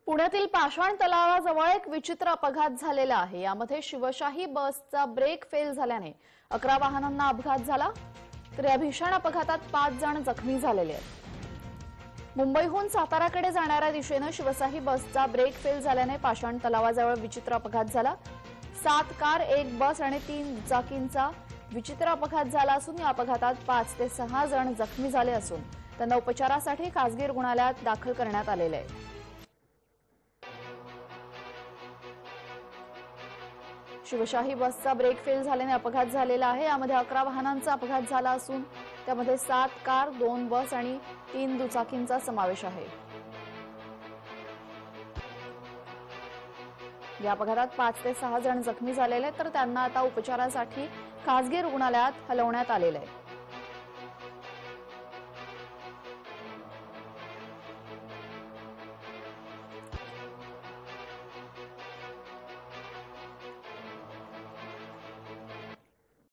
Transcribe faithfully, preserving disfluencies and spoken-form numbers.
पुण्यातील पाषाण तलावाजवळ एक विचित्र अपघात झालेला आहे। यामध्ये शिवशाही बसचा ब्रेक फेल झाल्याने अकरा वाहनांना अपघात झाला, तर या भीषण अपघातात पाच जण जखमी झालेले आहेत। मुंबईहून साताराकडे जाणाऱ्या दिशेने शिवशाही बसचा ब्रेक फेल झाल्याने पाषाण तलावाजवळ विचित्र अपघात झाला। सात कार, एक बस आणि तीन दुचाकींचा विचित्र अपघात झाला असून या अपघातात पाच ते सहा जण जखमी झाले असून त्यांना उपचारासाठी खासगी रुग्णालयात दाखल करण्यात आलेले आहे। शिवशाही बसचा ब्रेक फेल झाल्याने अपघात झालेला आहे। यामध्ये अकरा वाहनांचा अपघात झाला असून त्यामध्ये सात कार, दोन बस आणि तीन दुचाकींचा समावेश आहे। या अपघातात पाच ते सहा जण जखमी झालेले आहेत, तर त्यांना आता उपचारासाठी खासगी रुग्णालयात हलवण्यात आलेले आहे।